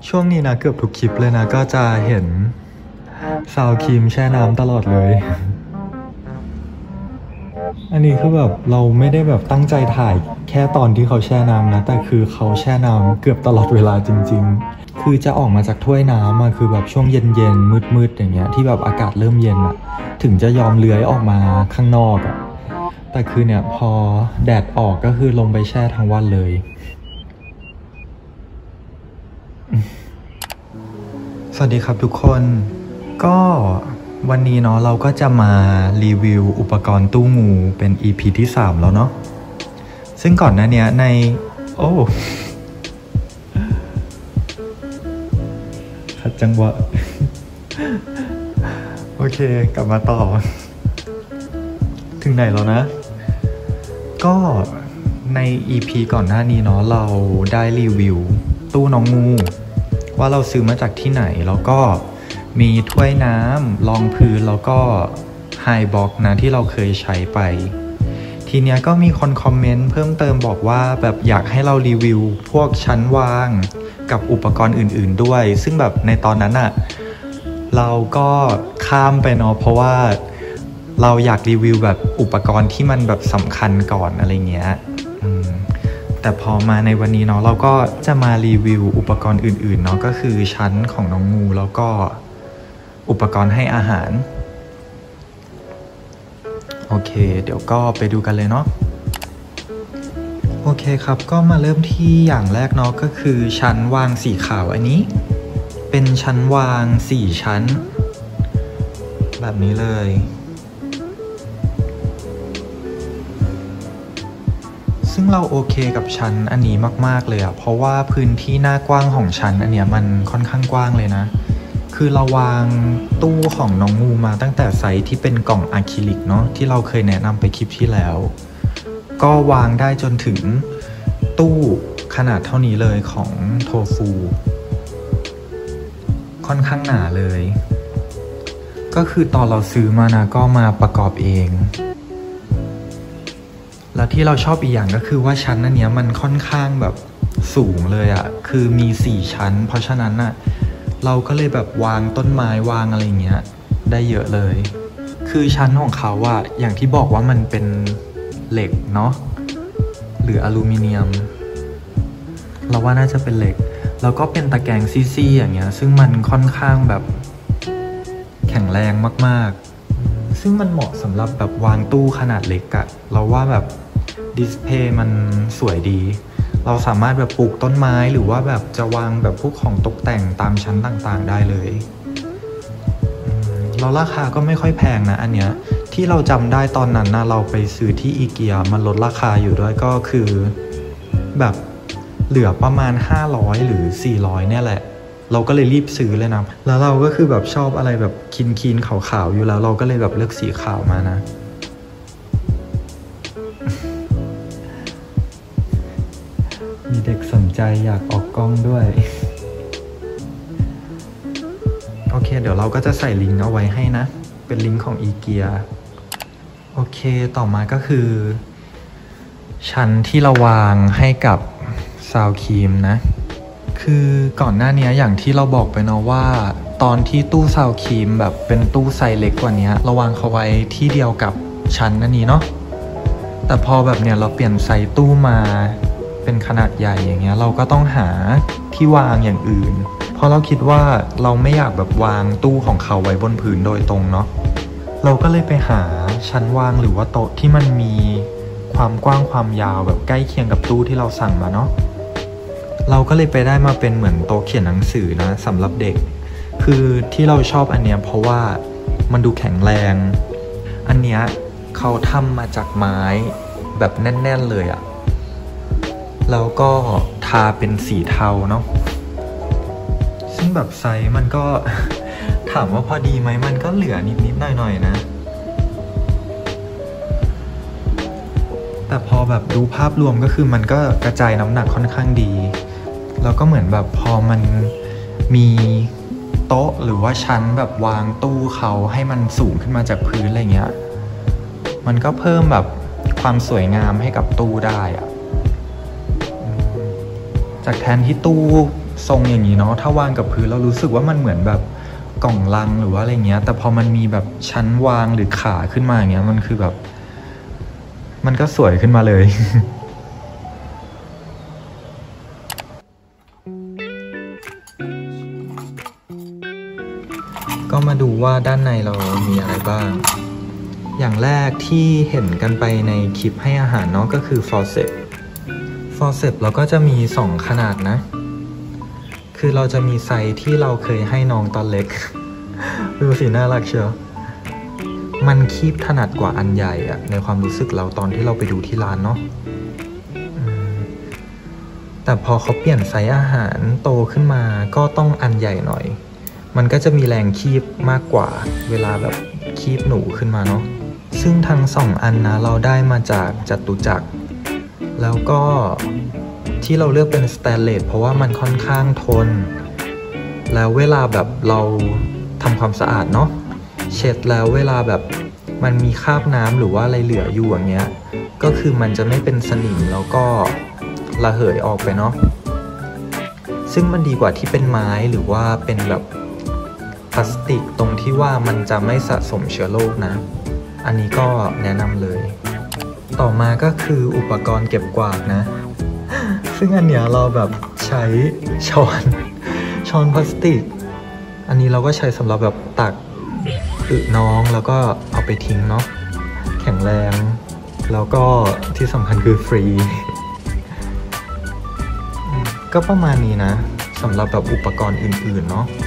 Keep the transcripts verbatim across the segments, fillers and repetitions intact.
ช่วงนี้นะเกือบทุกคลิปเลยนะก็จะเห็นซาวครีมแช่น้ำตลอดเลยอันนี้คือแบบเราไม่ได้แบบตั้งใจถ่ายแค่ตอนที่เขาแช่น้ำนะแต่คือเขาแช่น้ำเกือบตลอดเวลาจริงๆคือจะออกมาจากถ้วยน้ำอะคือแบบช่วงเย็นๆมืดๆอย่างเงี้ยที่แบบอากาศเริ่มเย็นอะถึงจะยอมเลื้อยออกมาข้างนอกอะแต่คือเนี่ยพอแดดออกก็คือลงไปแช่ทั้งวันเลยสวัสดีครับทุกคนก็วันนี้เนาะเราก็จะมารีวิวอุปกรณ์ตู้งูเป็น อี พี ที่สามแล้วเนาะซึ่งก่อนหน้านี้ในโอ้ขัดจังหวะ โอเคกลับมาต่อถึงไหนแล้วนะก็ใน อี พี ก่อนหน้านี้เนาะเราได้รีวิวตู้น้องงูว่าเราซื้อมาจากที่ไหนแล้วก็มีถ้วยน้ำรองพื้นแล้วก็ไฮบ็อกนะที่เราเคยใช้ไปทีเนี้ยก็มีคนคอมเมนต์เพิ่มเติมบอกว่าแบบอยากให้เรารีวิวพวกชั้นวางกับอุปกรณ์อื่นๆด้วยซึ่งแบบในตอนนั้นอะเราก็ข้ามไปเนาะเพราะว่าเราอยากรีวิวแบบอุปกรณ์ที่มันแบบสำคัญก่อนอะไรเงี้ยแต่พอมาในวันนี้เนาะเราก็จะมารีวิวอุปกรณ์อื่นๆเนาะก็คือชั้นของน้องงูแล้วก็อุปกรณ์ให้อาหารโอเคเดี๋ยวก็ไปดูกันเลยเนาะโอเคครับก็มาเริ่มที่อย่างแรกเนาะก็คือชั้นวางสีขาวอันนี้เป็นชั้นวางสี่ชั้นแบบนี้เลยซึ่งเราโอเคกับชั้นอันนี้มากๆเลยอะเพราะว่าพื้นที่หน้ากว้างของชั้นอันเนี้ยมันค่อนข้างกว้างเลยนะคือเราวางตู้ของน้องงูมาตั้งแต่ไซส์ที่เป็นกล่องอะคริลิกเนาะที่เราเคยแนะนำไปคลิปที่แล้วก็วางได้จนถึงตู้ขนาดเท่านี้เลยของโทฟูค่อนข้างหนาเลยก็คือตอนเราซื้อมานะก็มาประกอบเองแล้วที่เราชอบอีกอย่างก็คือว่าชั้นอันเนี้ยมันค่อนข้างแบบสูงเลยอะคือมีสี่ชั้นเพราะฉะนั้นอะเราก็เลยแบบวางต้นไม้วางอะไรเงี้ยได้เยอะเลยคือชั้นของเขาอะอย่างที่บอกว่ามันเป็นเหล็กเนาะหรืออลูมิเนียมเราว่าน่าจะเป็นเหล็กแล้วก็เป็นตะแกรงซี่ๆอย่างเงี้ยซึ่งมันค่อนข้างแบบแข็งแรงมากๆซึ่งมันเหมาะสำหรับแบบวางตู้ขนาดเล็กอะเราว่าแบบดิสเพย์มันสวยดีเราสามารถแบบปลูกต้นไม้หรือว่าแบบจะวางแบบพวกของตกแต่งตามชั้นต่างๆได้เลยแล้วราคาก็ไม่ค่อยแพงนะอันเนี้ยที่เราจำได้ตอนนั้นนะเราไปซื้อที่อีเกียมันลดราคาอยู่ด้วยก็คือแบบเหลือประมาณห้าร้อยหรือสี่ร้อยเนี่ยแหละเราก็เลยรีบซื้อเลยนะแล้วเราก็คือแบบชอบอะไรแบบคีนๆขาวๆอยู่แล้วเราก็เลยแบบเลือกสีขาวมานะมีเด็กสนใจอยากออกกล้องด้วยโอเคเดี๋ยวเราก็จะใส่ลิงก์เอาไว้ให้นะเป็นลิงก์ของอีเกียโอเคต่อมาก็คือชั้นที่เราวางให้กับซาวครีมนะคือก่อนหน้านี้อย่างที่เราบอกไปเนาะว่าตอนที่ตู้ซาวครีมแบบเป็นตู้ไซส์เล็กกว่านี้เราวางเขาไว้ที่เดียวกับชั้นอันนี้เนาะแต่พอแบบเนี้ยเราเปลี่ยนไซส์ตู้มาเป็นขนาดใหญ่อย่างเงี้ยเราก็ต้องหาที่วางอย่างอื่นเพราะเราคิดว่าเราไม่อยากแบบวางตู้ของเขาไว้บนพื้นโดยตรงเนาะเราก็เลยไปหาชั้นวางหรือว่าโต๊ะที่มันมีความกว้างความยาวแบบใกล้เคียงกับตู้ที่เราสั่งมาเนาะเราก็เลยไปได้มาเป็นเหมือนโต๊ะเขียนหนังสือนะสำหรับเด็กคือที่เราชอบอันเนี้ยเพราะว่ามันดูแข็งแรงอันเนี้ยเขาทำมาจากไม้แบบแน่นๆเลยอะแล้วก็ทาเป็นสีเทาเนาะซึ่งแบบไซส์มันก็ ถามว่าพอดีไหมมันก็เหลือนิดๆหน่อยๆนะแต่พอแบบดูภาพรวมก็คือมันก็กระจายน้ำหนักค่อนข้างดีแล้วก็เหมือนแบบพอมันมีโต๊ะหรือว่าชั้นแบบวางตู้เขาให้มันสูงขึ้นมาจากพื้นอะไรเงี้ยมันก็เพิ่มแบบความสวยงามให้กับตู้ได้อะจากแทนที่ตู้ทรงอย่างนี้เนาะถ้าวางกับพื้นเรารู้สึกว่ามันเหมือนแบบกล่องลังหรือว่าอะไรเงี้ยแต่พอมันมีแบบชั้นวางหรือขาขึ้นมาอย่างเงี้ยมันคือแบบมันก็สวยขึ้นมาเลย ก็มาดูว่าด้านในเรามีอะไรบ้างอย่างแรกที่เห็นกันไปในคลิปให้อาหารเนาะก็คือฟอร์เซปฟอร์เซปเราก็จะมีสองขนาดนะคือเราจะมีไซส์ที่เราเคยให้น้องตอนเล็ก ดูสิน่ารักเชียวมันคีบถนัดกว่าอันใหญ่อะในความรู้สึกเราตอนที่เราไปดูที่ร้านเนาะแต่พอเขาเปลี่ยนไซส์อาหารโตขึ้นมาก็ต้องอันใหญ่หน่อยมันก็จะมีแรงคีบมากกว่าเวลาแบบคีบหนูขึ้นมาเนาะซึ่งทั้งสองอันนะเราได้มาจากจตุจักรแล้วก็ที่เราเลือกเป็นสแตนเลสเพราะว่ามันค่อนข้างทนแล้วเวลาแบบเราทำความสะอาดเนาะเช็ดแล้วเวลาแบบมันมีคราบน้ำหรือว่าอะไรเหลืออยู่อย่างเงี้ยก็คือมันจะไม่เป็นสนิมแล้วก็ระเหยออกไปเนาะซึ่งมันดีกว่าที่เป็นไม้หรือว่าเป็นแบบพลาสติกตรงที่ว่ามันจะไม่สะสมเชื้อโรคนะอันนี้ก็แนะนำเลยต่อมาก็คืออุปกรณ์เก็บกวาดนะซึ่งอันเนี้ยเราแบบใช้ช้อนช้อนพลาสติกอันนี้เราก็ใช้สำหรับแบบตักอึน้องแล้วก็เอาไปทิ้งเนาะแข็งแรงแล้วก็ที่สำคัญคือฟรีก็ประมาณนี้นะสำหรับแบบอุปกรณ์อื่นๆเนาะ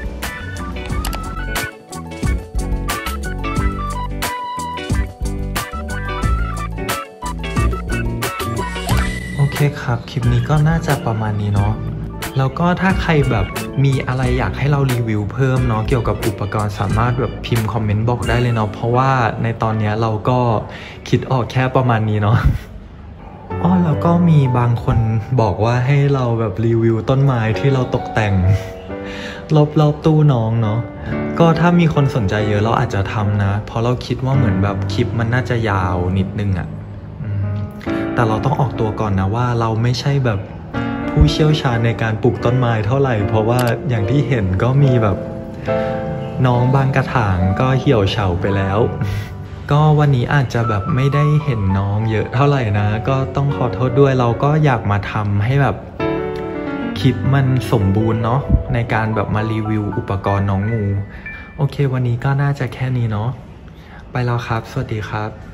โอเคครับคลิปนี้ก็น่าจะประมาณนี้เนาะแล้วก็ถ้าใครแบบมีอะไรอยากให้เรารีวิวเพิ่มเนาะเกี่ยวกับอุปกรณ์สามารถแบบพิมพ์คอมเมนต์บอกได้เลยเนาะเพราะว่าในตอนนี้เราก็คิดออกแค่ประมาณนี้เนาะอ๋อแล้วก็มีบางคนบอกว่าให้เราแบบรีวิวต้นไม้ที่เราตกแต่งรอบๆตู้น้องเนาะก็ถ้ามีคนสนใจเยอะเราอาจจะทำนะเพราะเราคิดว่าเหมือนแบบคลิปมันน่าจะยาวนิดนึงอะแต่เราต้องออกตัวก่อนนะว่าเราไม่ใช่แบบผู้เชี่ยวชาญในการปลูกต้นไม้เท่าไหร่เพราะว่าอย่างที่เห็นก็มีแบบน้องบางกระถางก็เหี่ยวเฉาไปแล้วก็วันนี้อาจจะแบบไม่ได้เห็นน้องเยอะเท่าไหร่นะก็ต้องขอโทษด้วยเราก็อยากมาทำให้แบบคลิปมันสมบูรณ์เนาะในการแบบมารีวิวอุปกรณ์น้องงูโอเควันนี้ก็น่าจะแค่นี้เนาะไปแล้วครับสวัสดีครับ